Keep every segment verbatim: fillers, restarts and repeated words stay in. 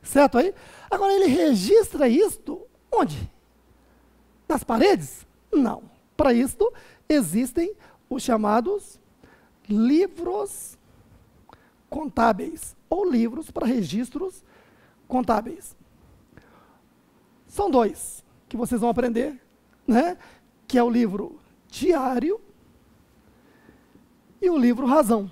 Certo aí? Agora, ele registra isto onde? Nas paredes? Não. Para isto, existem os chamados livros contábeis, ou livros para registros contábeis. São dois que vocês vão aprender, né? Que é o livro diário e o livro razão.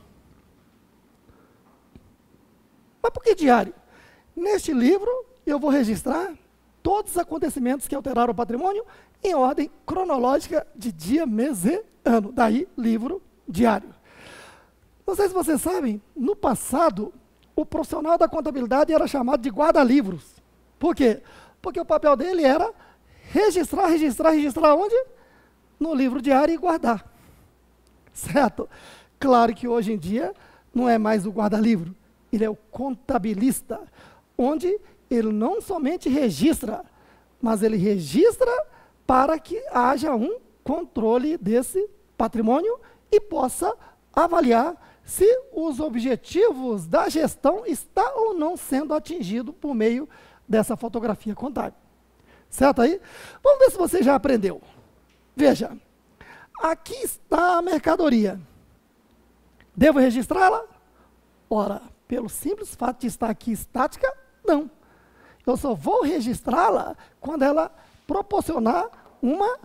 Mas por que diário? Neste livro, eu vou registrar todos os acontecimentos que alteraram o patrimônio em ordem cronológica de dia, mês e ano. Daí, livro diário. Não sei se vocês sabem, no passado, o profissional da contabilidade era chamado de guarda-livros. Por quê? Porque o papel dele era registrar, registrar, registrar onde? No livro diário e guardar. Certo? Claro que hoje em dia não é mais o guarda-livro, ele é o contabilista, onde ele não somente registra, mas ele registra para que haja um controle desse patrimônio e possa avaliar se os objetivos da gestão estão ou não sendo atingidos por meio dessa fotografia contábil. Certo aí? Vamos ver se você já aprendeu. Veja, aqui está a mercadoria. Devo registrá-la? Ora, pelo simples fato de estar aqui estática, não. Eu só vou registrá-la quando ela proporcionar uma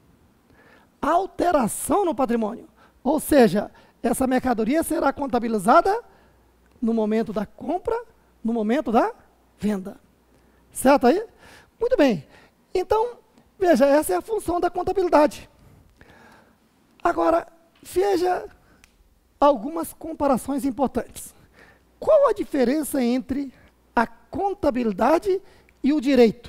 alteração no patrimônio. Ou seja, essa mercadoria será contabilizada no momento da compra, no momento da venda. Certo aí? Muito bem. Então, veja, essa é a função da contabilidade. Agora, veja algumas comparações importantes. Qual a diferença entre a contabilidade e o direito?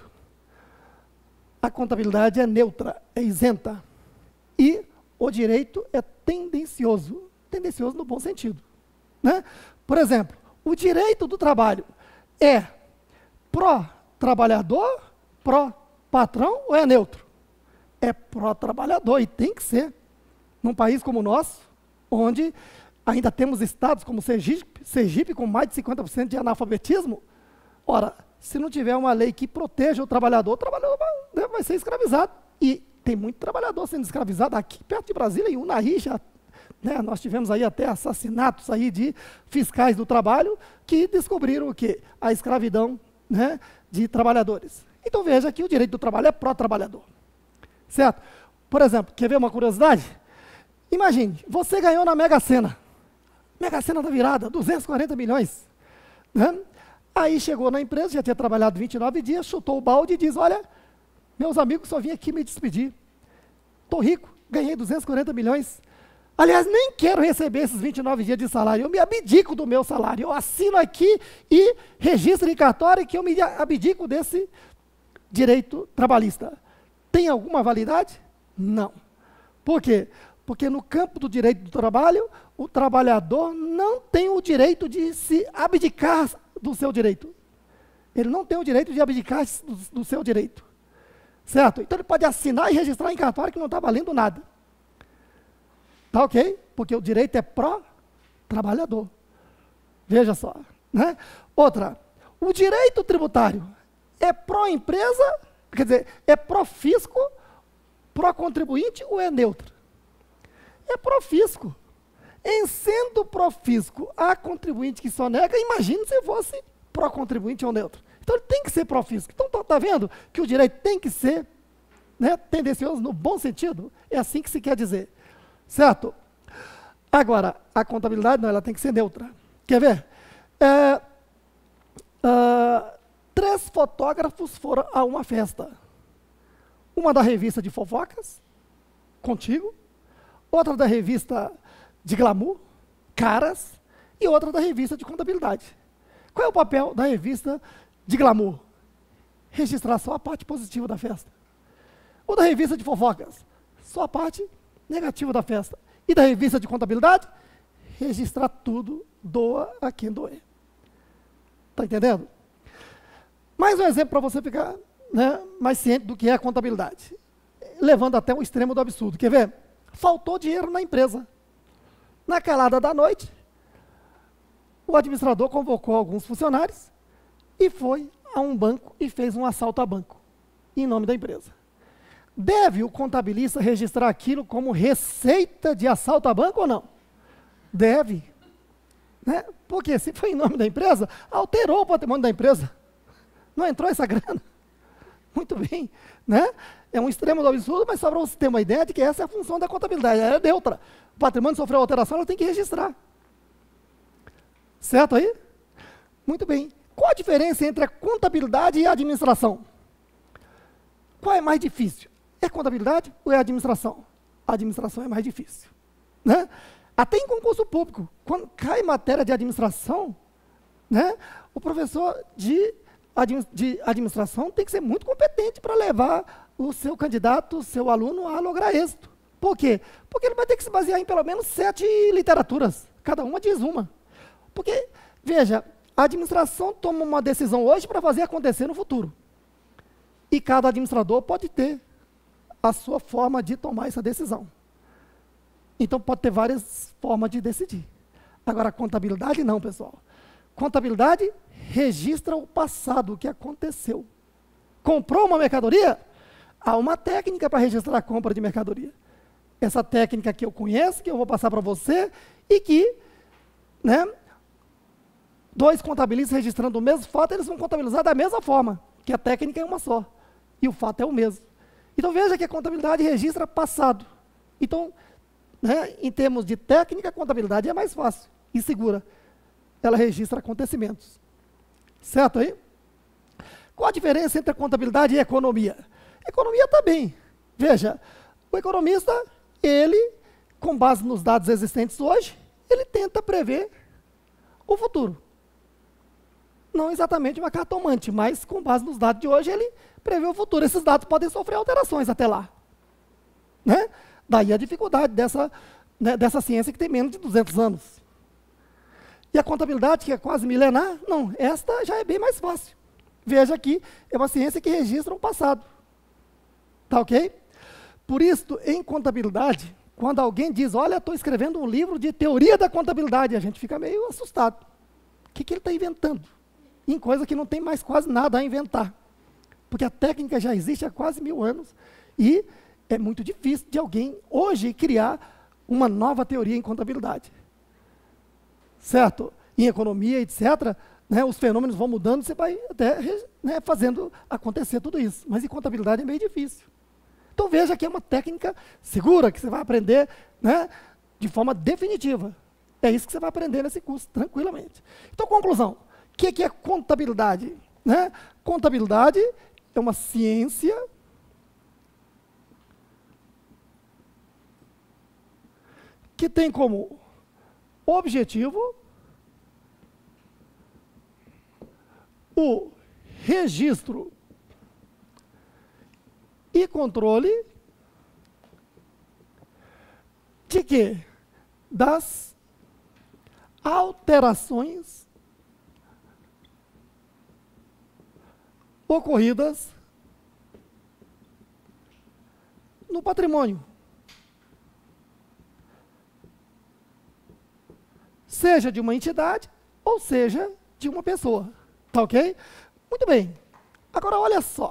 A contabilidade é neutra, é isenta. E o direito é tendencioso. Tendencioso no bom sentido, né? Por exemplo, o direito do trabalho é pró-trabalhador, pró-patrão ou é neutro? É pró-trabalhador e tem que ser. Num país como o nosso, onde ainda temos estados como Sergipe, Sergipe com mais de cinquenta por cento de analfabetismo, ora, se não tiver uma lei que proteja o trabalhador, o trabalhador vai, vai ser escravizado. E tem muito trabalhador sendo escravizado aqui perto de Brasília, em Unai, já, né, nós tivemos aí até assassinatos aí de fiscais do trabalho que descobriram o quê? A escravidão, né, de trabalhadores. Então veja que o direito do trabalho é pró-trabalhador. Certo? Por exemplo, quer ver uma curiosidade? Imagine, você ganhou na Mega Sena. Mega Sena da virada, duzentos e quarenta milhões. Né? Aí chegou na empresa, já tinha trabalhado vinte e nove dias, chutou o balde e diz, olha, meus amigos, só vim aqui me despedir. Estou rico, ganhei duzentos e quarenta milhões. Aliás, nem quero receber esses vinte e nove dias de salário, eu me abdico do meu salário. Eu assino aqui e registro em cartório que eu me abdico desse direito trabalhista. Tem alguma validade? Não. Por quê? Porque no campo do direito do trabalho, o trabalhador não tem o direito de se abdicar do seu direito. Ele não tem o direito de abdicar do, do seu direito. Certo? Então ele pode assinar e registrar em cartório que não está valendo nada. Tá ok? Porque o direito é pró-trabalhador. Veja só. Né? Outra, o direito tributário é pró-empresa, quer dizer, é pró-fisco, pró-contribuinte ou é neutro? É pró-fisco. Em sendo pró-fisco a contribuinte que só nega, imagine se fosse pró-contribuinte ou neutro. Então ele tem que ser pró-fisco. Então está tá vendo que o direito tem que ser, né, tendencioso no bom sentido? É assim que se quer dizer. Certo? Agora, a contabilidade não, ela tem que ser neutra. Quer ver? É, uh, três fotógrafos foram a uma festa. Uma da revista de fofocas, Contigo, outra da revista de glamour, Caras, e outra da revista de contabilidade. Qual é o papel da revista de glamour? Registrar só a parte positiva da festa. O da revista de fofocas? Só a parte negativa da festa. E da revista de contabilidade? Registrar tudo, doa a quem doer. Está entendendo? Mais um exemplo para você ficar, né, mais ciente do que é a contabilidade. Levando até o extremo do absurdo. Quer ver? Faltou dinheiro na empresa. Na calada da noite, o administrador convocou alguns funcionários e foi a um banco e fez um assalto a banco, em nome da empresa. Deve o contabilista registrar aquilo como receita de assalto a banco ou não? Deve. Né? Porque se foi em nome da empresa, alterou o patrimônio da empresa. Não entrou essa grana. Muito bem. Né? É um extremo do absurdo, mas só para você ter uma ideia de que essa é a função da contabilidade. Ela é neutra. O patrimônio sofreu alteração, ela tem que registrar. Certo aí? Muito bem. Qual a diferença entre a contabilidade e a administração? Qual é mais difícil? É contabilidade ou é administração? A administração é mais difícil. Né? Até em concurso público, quando cai matéria de administração, né, o professor de, admi de administração tem que ser muito competente para levar o seu candidato, o seu aluno a lograr êxito. Por quê? Porque ele vai ter que se basear em pelo menos sete literaturas, cada uma diz uma. Porque, veja, a administração toma uma decisão hoje para fazer acontecer no futuro. E cada administrador pode ter a sua forma de tomar essa decisão. Então, pode ter várias formas de decidir. Agora, a contabilidade não, pessoal. Contabilidade registra o passado, o que aconteceu. Comprou uma mercadoria? Há uma técnica para registrar a compra de mercadoria. Essa técnica que eu conheço, que eu vou passar para você, e que, né, dois contabilistas registrando o mesmo fato, eles vão contabilizar da mesma forma, que a técnica é uma só. E o fato é o mesmo. Então, veja que a contabilidade registra passado. Então, né, em termos de técnica, a contabilidade é mais fácil e segura. Ela registra acontecimentos. Certo aí? Qual a diferença entre a contabilidade e a economia? Economia também. Veja, o economista, ele, com base nos dados existentes hoje, ele tenta prever o futuro. Não exatamente uma cartomante, mas com base nos dados de hoje, ele prevê o futuro. Esses dados podem sofrer alterações até lá. Né? Daí a dificuldade dessa, né, dessa ciência que tem menos de duzentos anos. E a contabilidade, que é quase milenar, não, esta já é bem mais fácil. Veja aqui, é uma ciência que registra o passado. Tá ok? Por isso, em contabilidade, quando alguém diz, olha, estou escrevendo um livro de teoria da contabilidade, a gente fica meio assustado. O que, que ele está inventando? Em coisa que não tem mais quase nada a inventar. Porque a técnica já existe há quase mil anos e é muito difícil de alguém hoje criar uma nova teoria em contabilidade. Certo? Em economia, etcétera, né, os fenômenos vão mudando, você vai até, né, fazendo acontecer tudo isso. Mas em contabilidade é meio difícil. Então veja que é uma técnica segura, que você vai aprender, né, de forma definitiva. É isso que você vai aprender nesse curso, tranquilamente. Então, conclusão. O que, que é contabilidade? Né? Contabilidade é uma ciência que tem como objetivo o registro e controle de quê? Das alterações ocorridas no patrimônio. Seja de uma entidade, ou seja, de uma pessoa. Tá ok? Muito bem. Agora, olha só.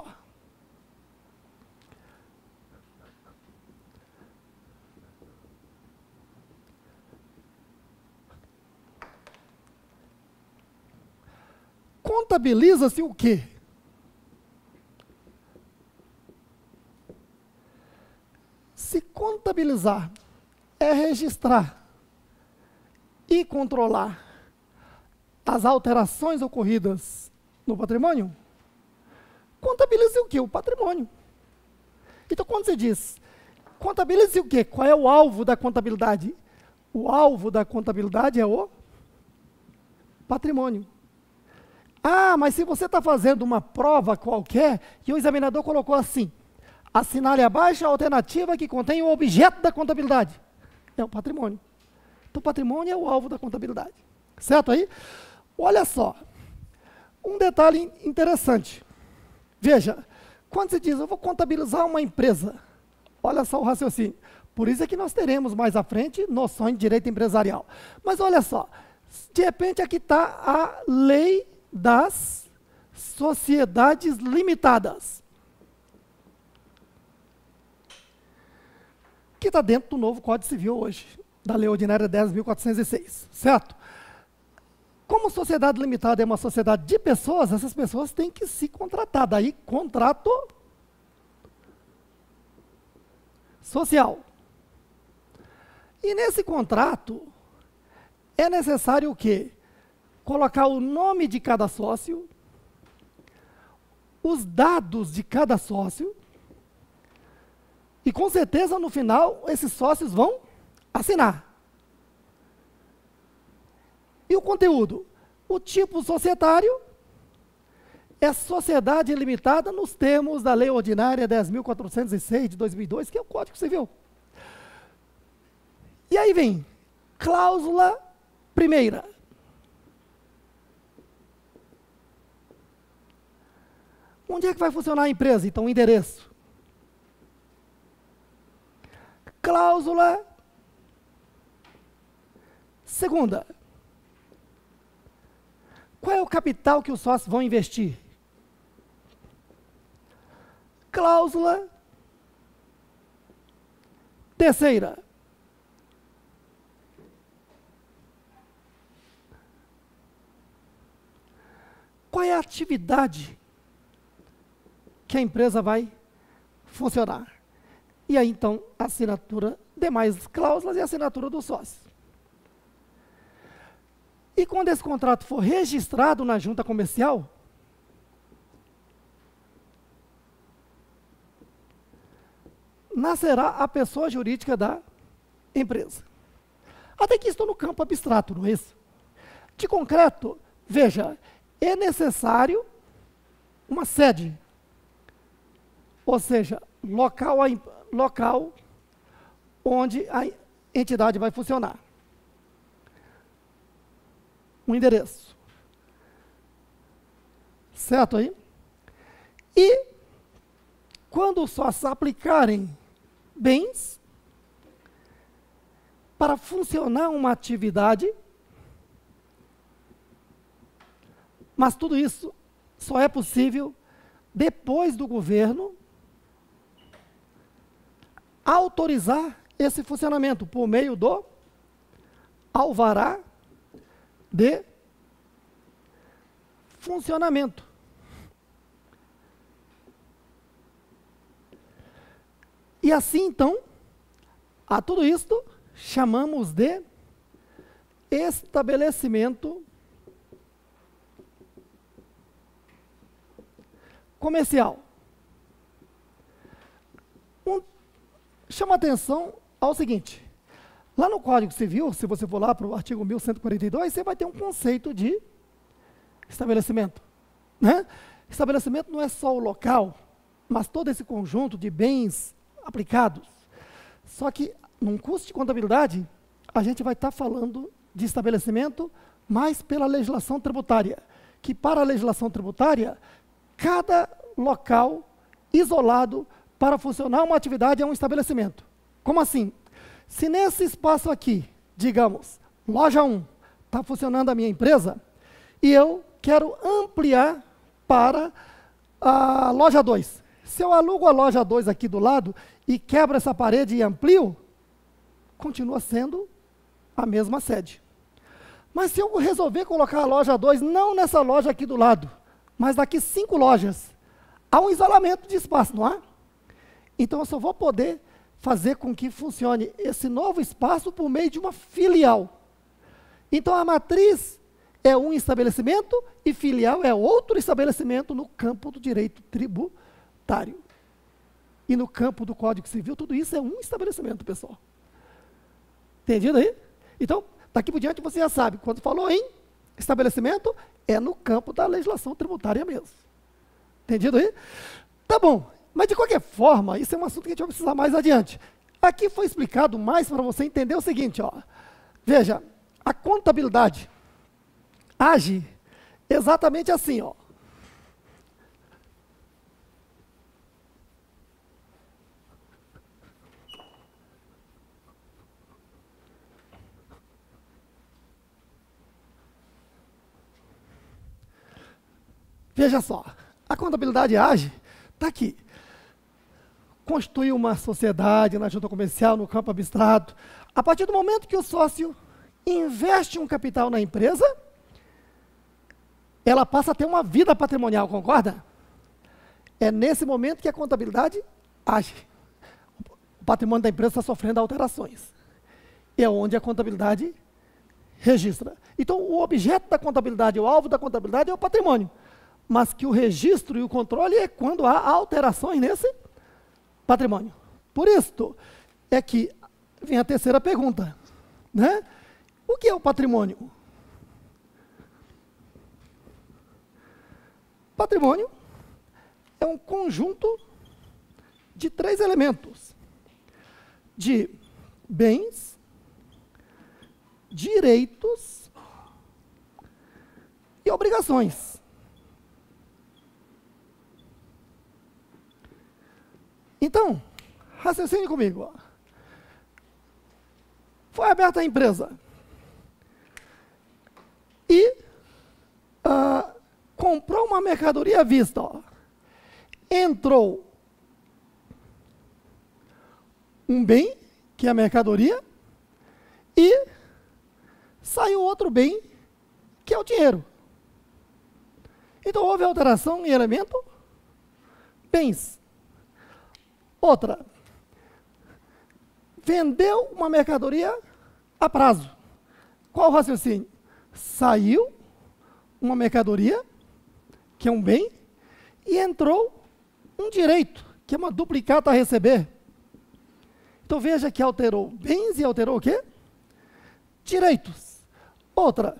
Contabiliza-se o quê? Se contabilizar é registrar e controlar as alterações ocorridas no patrimônio, contabilize o quê? O patrimônio. Então, quando você diz, contabilize o quê? Qual é o alvo da contabilidade? O alvo da contabilidade é o patrimônio. Ah, mas se você está fazendo uma prova qualquer, e o examinador colocou assim, assinale abaixo a alternativa que contém o objeto da contabilidade. É o patrimônio. Então, o patrimônio é o alvo da contabilidade. Certo aí? Olha só, um detalhe interessante. Veja, quando se diz, eu vou contabilizar uma empresa, olha só o raciocínio. Por isso é que nós teremos mais à frente noções de direito empresarial. Mas olha só, de repente aqui está a lei das sociedades limitadas, que está dentro do novo Código Civil hoje, da Lei Ordinária dez mil quatrocentos e seis, certo? Como sociedade limitada é uma sociedade de pessoas, essas pessoas têm que se contratar, daí contrato social. E nesse contrato, é necessário o quê? Colocar o nome de cada sócio, os dados de cada sócio, e com certeza no final esses sócios vão assinar. E o conteúdo? O tipo societário é sociedade limitada nos termos da Lei Ordinária dez mil quatrocentos e seis de dois mil e dois, que é o Código Civil. E aí vem cláusula primeira. Onde é que vai funcionar a empresa? Então, o endereço. Cláusula segunda. Qual é o capital que os sócios vão investir? Cláusula terceira. Qual é a atividade que a empresa vai funcionar? E aí, então, a assinatura, demais cláusulas e a assinatura do sócio. E quando esse contrato for registrado na junta comercial, nascerá a pessoa jurídica da empresa. Até que estou no campo abstrato, não é isso? De concreto, veja, é necessário uma sede, ou seja, local, local onde a entidade vai funcionar. Um endereço. Certo aí? E quando os sócios aplicarem bens para funcionar uma atividade, mas tudo isso só é possível depois do governo autorizar esse funcionamento por meio do alvará de funcionamento. E assim, então, a tudo isto chamamos de estabelecimento comercial. Um, chama atenção ao seguinte: lá no Código Civil, se você for lá para o artigo mil cento e quarenta e dois, você vai ter um conceito de estabelecimento. Né? Estabelecimento não é só o local, mas todo esse conjunto de bens aplicados. Só que, num curso de contabilidade, a gente vai estar falando de estabelecimento mais pela legislação tributária, que para a legislação tributária, cada local isolado para funcionar uma atividade é um estabelecimento. Como assim? Se nesse espaço aqui, digamos, loja um, está funcionando a minha empresa, e eu quero ampliar para a loja dois. Se eu alugo a loja dois aqui do lado e quebro essa parede e amplio, continua sendo a mesma sede. Mas se eu resolver colocar a loja dois, não nessa loja aqui do lado, mas daqui cinco lojas, há um isolamento de espaço, não há? Então eu só vou poder fazer com que funcione esse novo espaço por meio de uma filial. Então a matriz é um estabelecimento e filial é outro estabelecimento no campo do direito tributário. E no campo do Código Civil, tudo isso é um estabelecimento, pessoal. Entendido aí? Então, daqui por diante você já sabe, quando falou em estabelecimento, é no campo da legislação tributária mesmo. Entendido aí? Tá bom. Mas, de qualquer forma, isso é um assunto que a gente vai precisar mais adiante. Aqui foi explicado mais para você entender o seguinte, ó. Veja, a contabilidade age exatamente assim, ó. Veja só, a contabilidade ágil está aqui. Constitui uma sociedade na junta comercial, no campo abstrato. A partir do momento que o sócio investe um capital na empresa, ela passa a ter uma vida patrimonial, concorda? É nesse momento que a contabilidade age. O patrimônio da empresa está sofrendo alterações. É onde a contabilidade registra. Então, o objeto da contabilidade, o alvo da contabilidade é o patrimônio. Mas que o registro e o controle é quando há alterações nesse patrimônio. Por isso é que vem a terceira pergunta, né? O que é o patrimônio? Patrimônio é um conjunto de três elementos: de bens, direitos e obrigações. Então, raciocine comigo. Ó. Foi aberta a empresa e uh, comprou uma mercadoria à vista. Ó. Entrou um bem, que é a mercadoria, e saiu outro bem, que é o dinheiro. Então, houve alteração em elemento bens. Outra, vendeu uma mercadoria a prazo. Qual o raciocínio? Saiu uma mercadoria, que é um bem, e entrou um direito, que é uma duplicata a receber. Então veja que alterou bens e alterou o quê? Direitos. Outra,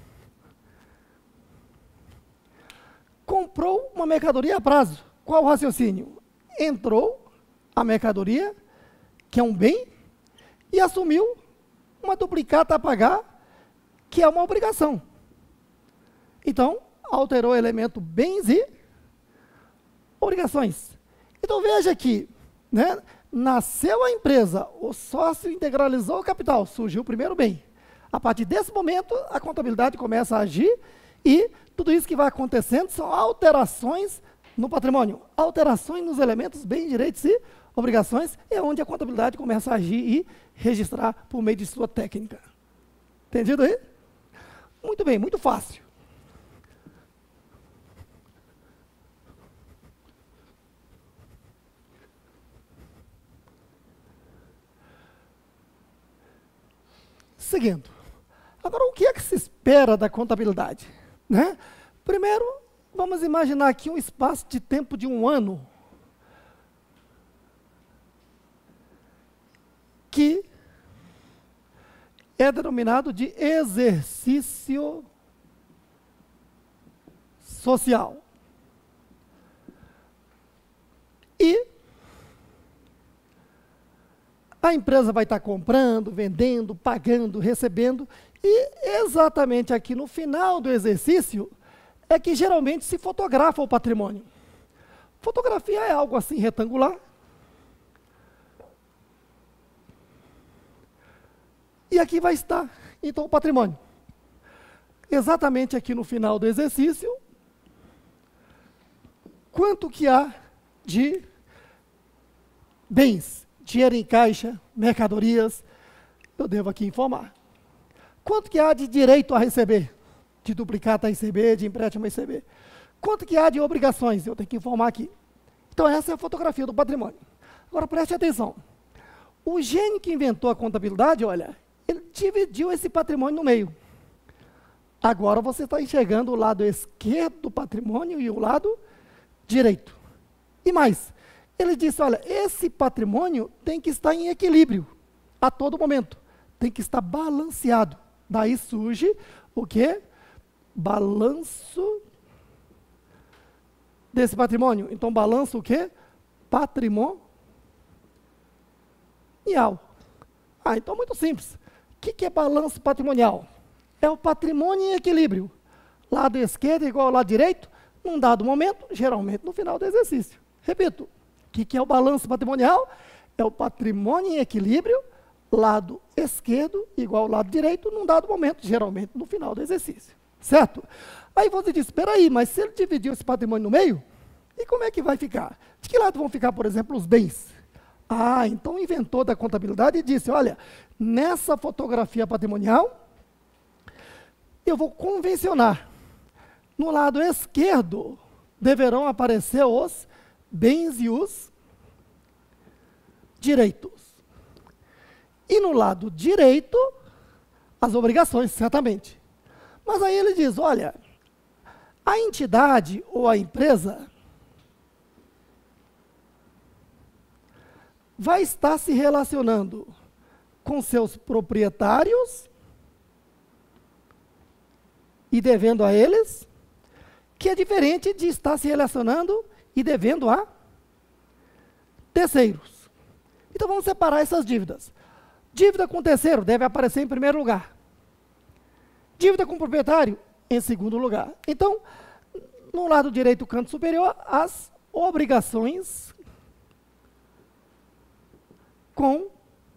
comprou uma mercadoria a prazo. Qual o raciocínio? Entrou a mercadoria, que é um bem, e assumiu uma duplicata a pagar, que é uma obrigação. Então, alterou o elemento bens e obrigações. Então, veja aqui, né, nasceu a empresa, o sócio integralizou o capital, surgiu o primeiro bem. A partir desse momento, a contabilidade começa a agir e tudo isso que vai acontecendo são alterações no patrimônio, alterações nos elementos bens, direitos e obrigações, é onde a contabilidade começa a agir e registrar por meio de sua técnica. Entendido aí? Muito bem, muito fácil. Seguindo. Agora, o que é que se espera da contabilidade? Né? Primeiro, vamos imaginar aqui um espaço de tempo de um ano que é denominado de exercício social. E a empresa vai estar comprando, vendendo, pagando, recebendo, e exatamente aqui no final do exercício é que geralmente se fotografa o patrimônio. Fotografia é algo assim retangular. E aqui vai estar, então, o patrimônio. Exatamente aqui no final do exercício, quanto que há de bens, dinheiro em caixa, mercadorias, eu devo aqui informar. Quanto que há de direito a receber, de duplicata a receber, de empréstimo a receber. Quanto que há de obrigações, eu tenho que informar aqui. Então, essa é a fotografia do patrimônio. Agora, preste atenção. O gênio que inventou a contabilidade, olha, ele dividiu esse patrimônio no meio. Agora você está enxergando o lado esquerdo do patrimônio e o lado direito. E mais, ele disse, olha, esse patrimônio tem que estar em equilíbrio a todo momento. Tem que estar balanceado. Daí surge o quê? Balanço desse patrimônio. Então, balanço o quê? Patrimonial. Ah, então muito simples. O que, que é balanço patrimonial? É o patrimônio em equilíbrio. Lado esquerdo igual ao lado direito, num dado momento, geralmente no final do exercício. Repito, o que, que é o balanço patrimonial? É o patrimônio em equilíbrio, lado esquerdo igual ao lado direito, num dado momento, geralmente no final do exercício. Certo? Aí você diz, espera aí, mas se ele dividiu esse patrimônio no meio, e como é que vai ficar? De que lado vão ficar, por exemplo, os bens? Ah, então o inventor da contabilidade disse, olha, nessa fotografia patrimonial, eu vou convencionar. No lado esquerdo, deverão aparecer os bens e os direitos. E no lado direito, as obrigações, certamente. Mas aí ele diz, olha, a entidade ou a empresa vai estar se relacionando com seus proprietários e devendo a eles, que é diferente de estar se relacionando e devendo a terceiros. Então vamos separar essas dívidas. Dívida com terceiro deve aparecer em primeiro lugar. Dívida com proprietário em segundo lugar. Então, no lado direito, canto superior, as obrigações com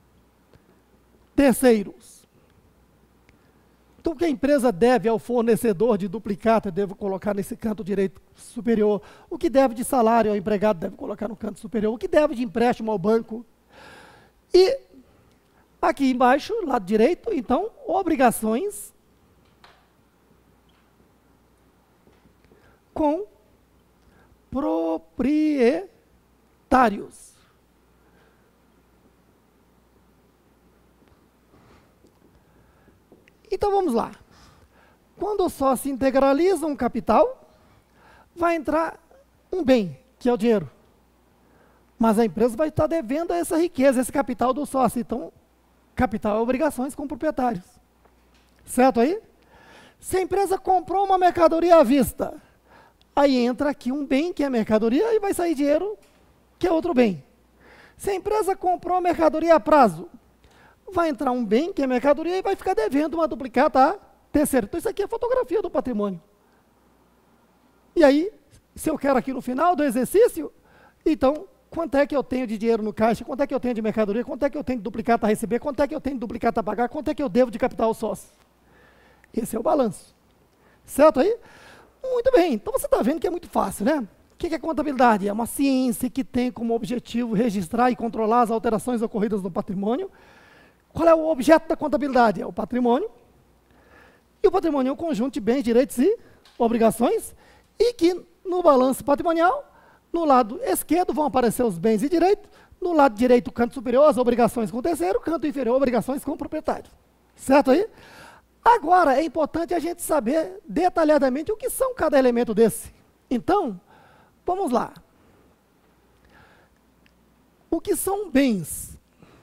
terceiros. Então, o que a empresa deve ao fornecedor de duplicata, deve colocar nesse canto direito superior. O que deve de salário ao empregado, deve colocar no canto superior. O que deve de empréstimo ao banco. E aqui embaixo, lado direito, então, obrigações com proprietários. Então vamos lá. Quando só se integraliza um capital, vai entrar um bem, que é o dinheiro. Mas a empresa vai estar devendo essa riqueza, esse capital do sócio. Então, capital é obrigações com proprietários. Certo aí? Se a empresa comprou uma mercadoria à vista, aí entra aqui um bem, que é mercadoria, e vai sair dinheiro, que é outro bem. Se a empresa comprou mercadoria a prazo, vai entrar um bem, que é mercadoria, e vai ficar devendo uma duplicata a terceiro. Então, isso aqui é fotografia do patrimônio. E aí, se eu quero aqui no final do exercício, então, quanto é que eu tenho de dinheiro no caixa, quanto é que eu tenho de mercadoria, quanto é que eu tenho de duplicata a receber, quanto é que eu tenho de duplicata a pagar, quanto é que eu devo de capital sócio. Esse é o balanço. Certo aí? Muito bem. Então, você está vendo que é muito fácil, né? O que é contabilidade? É uma ciência que tem como objetivo registrar e controlar as alterações ocorridas no patrimônio. Qual é o objeto da contabilidade? É o patrimônio. E o patrimônio é um conjunto de bens, direitos e obrigações, e que no balanço patrimonial, no lado esquerdo vão aparecer os bens e direitos, no lado direito, canto superior, as obrigações com o terceiro, canto inferior, obrigações com o proprietário. Certo aí? Agora, é importante a gente saber detalhadamente o que são cada elemento desse. Então, vamos lá. O que são bens?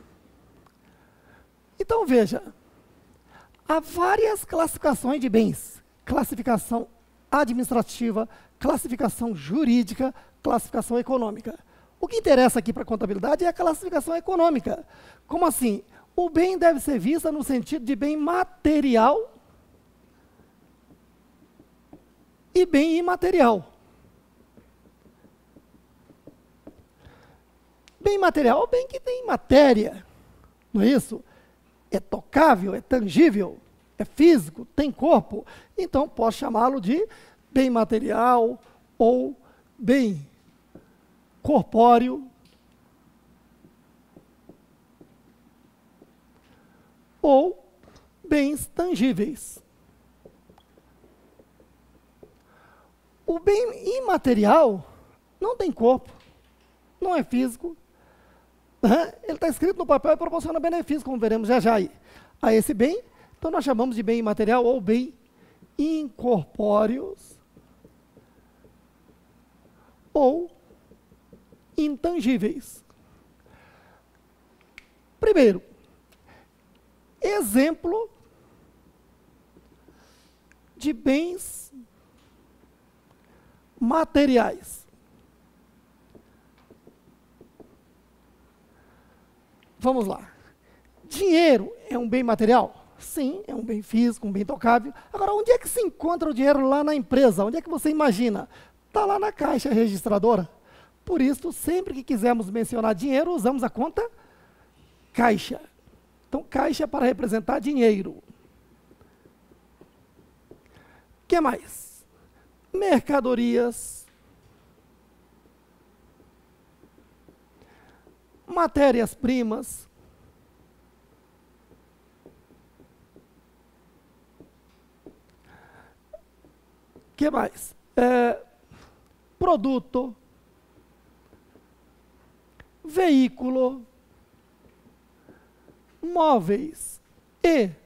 Então, veja, há várias classificações de bens. Classificação administrativa, classificação jurídica, classificação econômica. O que interessa aqui para a contabilidade é a classificação econômica. Como assim? O bem deve ser visto no sentido de bem material e bem imaterial. Bem material é o bem que tem matéria, não é isso? É tocável, é tangível, é físico, tem corpo. Então, posso chamá-lo de bem material ou bem corpóreo ou bens tangíveis. O bem imaterial não tem corpo, não é físico, né? Ele está escrito no papel e proporciona benefício, como veremos já já aí. A esse bem, então nós chamamos de bem imaterial ou bem incorpóreos ou intangíveis. Primeiro, exemplo de bens materiais. Vamos lá. Dinheiro é um bem material? Sim, é um bem físico, um bem tocável. Agora, onde é que se encontra o dinheiro lá na empresa? Onde é que você imagina? Está lá na caixa registradora. Por isso, sempre que quisermos mencionar dinheiro, usamos a conta caixa. Então, caixa é para representar dinheiro. O que mais? mercadorias, matérias-primas, que mais? É, produto, veículo, móveis e